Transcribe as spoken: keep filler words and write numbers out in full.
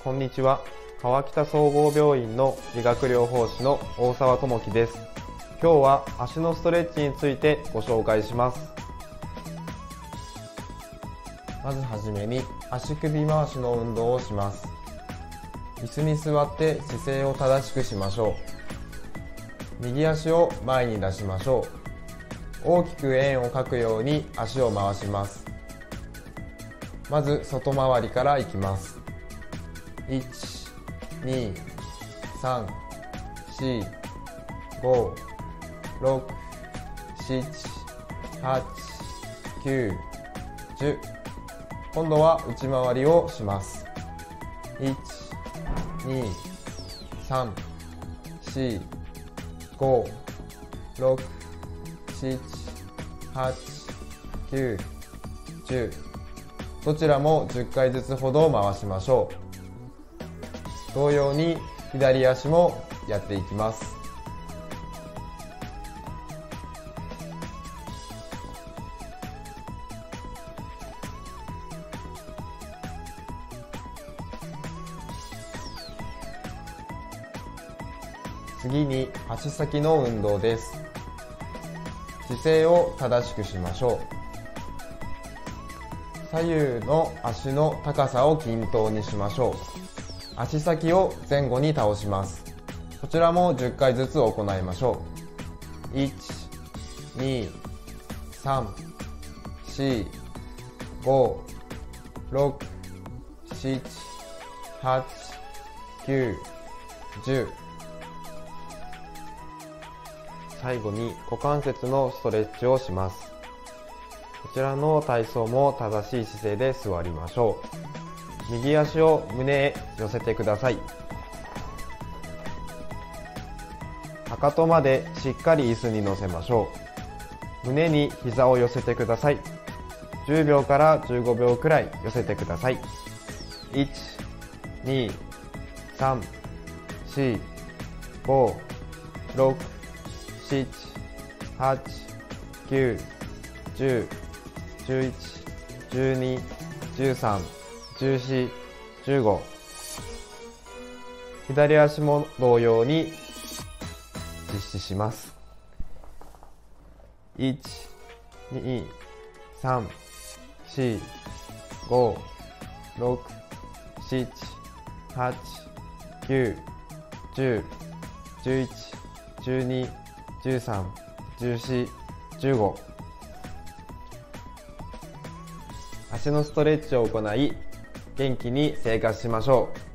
こんにちは。川北総合病院の理学療法士の大沢智樹です。今日は足のストレッチについてご紹介します。まずはじめに足首回しの運動をします。椅子に座って姿勢を正しくしましょう。右足を前に出しましょう。大きく円を描くように足を回します。まず外回りからいきます。いち、に、さん、し、ご、ろく、しち、はち、きゅう、じゅう。今度は内回りをします。いち、に、さん、し、ご、ろく、しち、はち、きゅう、じゅう。どちらもじゅっかいずつほど回しましょう。同様に左足もやっていきます。次に足先の運動です。姿勢を正しくしましょう。左右の足の高さを均等にしましょう。足先を前後に倒します。こちらもじゅっかいずつ行いましょう。いち、に、さん、し、ご、ろく、しち、はち、きゅう、じゅう。最後に股関節のストレッチをします。こちらの体操も正しい姿勢で座りましょう。右足を胸へ寄せてください。かかとまでしっかり椅子に乗せましょう。胸に膝を寄せてください。じゅうびょうからじゅうごびょうくらい寄せてください。いち、に、さん、し、ご、ろく、しち、はち、きゅう、じゅう、じゅういち、じゅうに、じゅうさん、じゅうよん、じゅうご。左足も同様に実施します。いち、に、さん、し、ご、ろく、しち、はち、きゅう、じゅう、じゅういち、じゅうに、じゅうさん、じゅうよん、じゅうご。足のストレッチを行い、元気に生活しましょう。